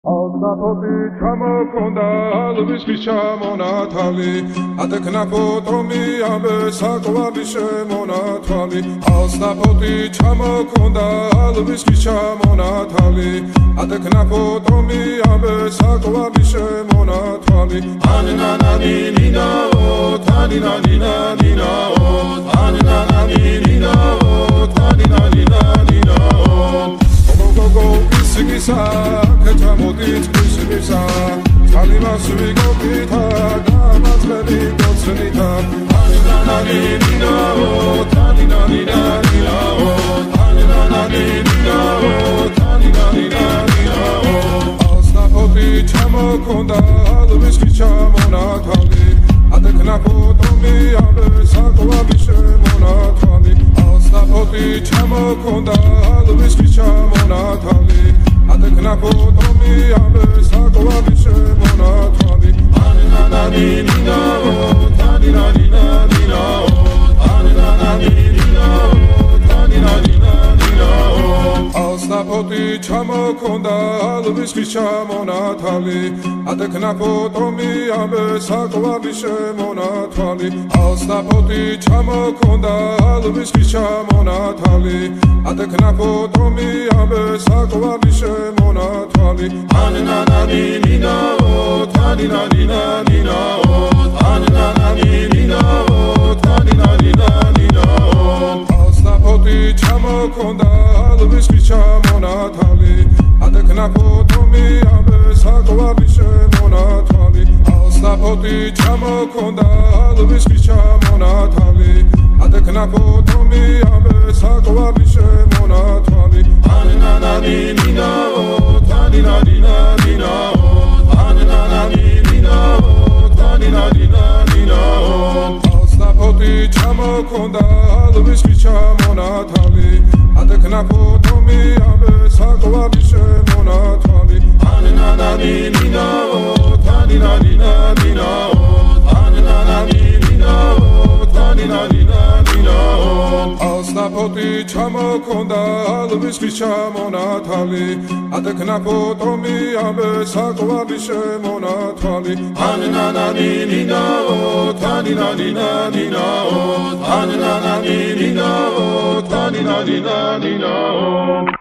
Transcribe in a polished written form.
Alnapoti ჩამოქონდა ალვისის ჩამონათალი ატეკნა ფოტომი ამბე საკვალი შემონათვალი ალნაპoti ჩამოქონდა ალვისის ჩამონათალი ატეკნა ფოტომი ამბე საკვალი შემონათვალი ანანანინინაო თანინანინანინაო ანანანინინაო თანინანინანინაო გოგო ისგისა კეთამოდით ისგისა ძალიმას ვიგობითა გამაწყები გოცნითა ანანანინინაო თანინანინანინაო ანანანინინაო თანინანინანინაო ალნაპoti ჩამოქონდა ალვისის ჩამონათვალი ატეკნა ფოტომი ამბე საკვალი შემონათვალი ალნაპoti ჩამოქონდა ალვისის ჩამონათვალი ატეკნა ფოტომი ამბე საკვალი შემონათვალი ანანანინინაო თანინანინანინაო ანანანინინაო თანინანინანინაო ალნაპoti ჩამოქონდა ალვისის ჩამონათვალი ატეკნა ფოტომი ამბე საკვალი შემონათვალი ალნაპoti ჩამოქონდა ალვისის ჩამონათვალი ატეკნა ფოტომი ამბე საკვალი შემონათვალი ანანანინინაო თანინანინანინაო ანანანინინაო თანინანინანინაო ალნაპoti ჩამოქონდა ალვისის ჩამონათვალი ატეკნა ფოტომი ამბე საკვალი შემონათვალი ალნაპoti ჩამოქონდა ალვისის ჩამონათვალი ატეკნა ფოტომი ამბე საკვალი შემონათვალი ანანანინინაო თანინანინანინაო ანანანინინაო თანინანინანინაო ალნაპoti ჩამოქონდა ალვისის ჩამონათვალი ატეკნა ფოტომი ამბე საკვალი შემონათვალი ანანანინინაო თანინანინანინაო ანანანინინაო თანინანინანინაო ალნაპoti ჩამოქონდა ალვისის ჩამონათვალი ატეკნა ფოტომი ამბე საკვალი შემონათვალი ანანანინინაო თანინანინანინაო ანანანინინაო თანინანინანინაო